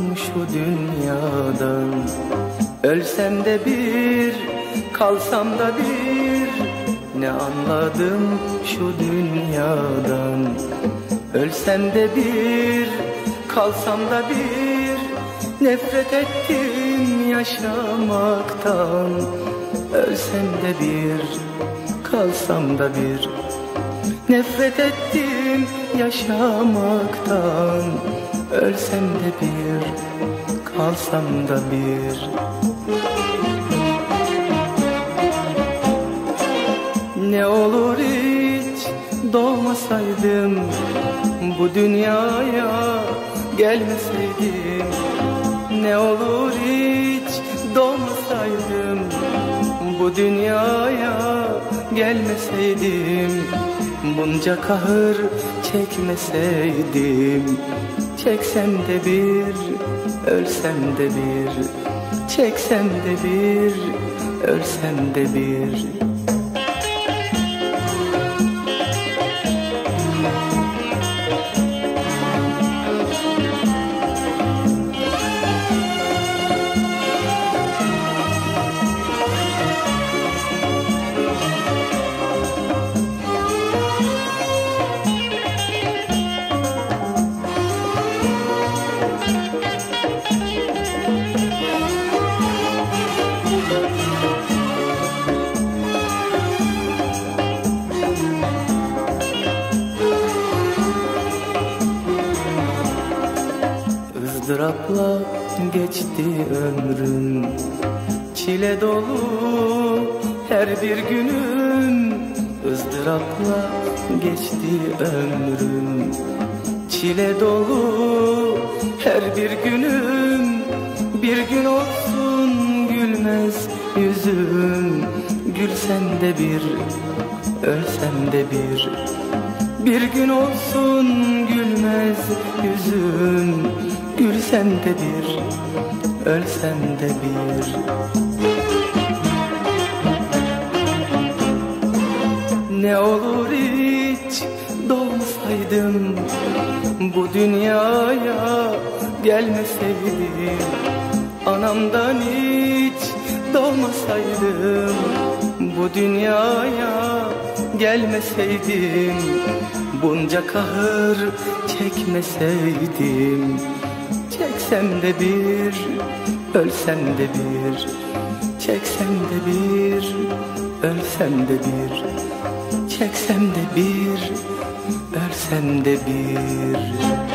şu dünyadan. Ölsem de bir, kalsam da bir, ne anladım şu dünyadan. Ölsem de bir, kalsam da bir, nefret ettim yaşamaktan. Ölsem de bir, kalsam da bir, nefret ettim yaşamaktan. Ölsem de bir, kalsam da bir. Ne olur hiç doğmasaydım, bu dünyaya gelmeseydim. Ne olur hiç doğmasaydım, bu dünyaya gelmeseydim. Bunca kahır çekmeseydim. Çeksem de bir, ölsem de bir, çeksem de bir, ölsem de bir. ızdırapla geçti ömrüm, çile dolu her bir günüm. ızdırapla geçti ömrüm, çile dolu her bir günüm. Bir gün olsun gülmez yüzüm, gülsem de bir, ölsem de bir. Bir gün olsun gülmez yüzüm, gülsem de bir, ölsem de bir. Ne olur hiç doğmasaydım, bu dünyaya gelmeseydim. Anamdan hiç doğmasaydım, bu dünyaya gelmeseydim. Bunca kahır çekmeseydim. Çeksem de bir, ölsem de bir, çeksem de bir, ölsem de bir, çeksem de bir, ölsem de bir.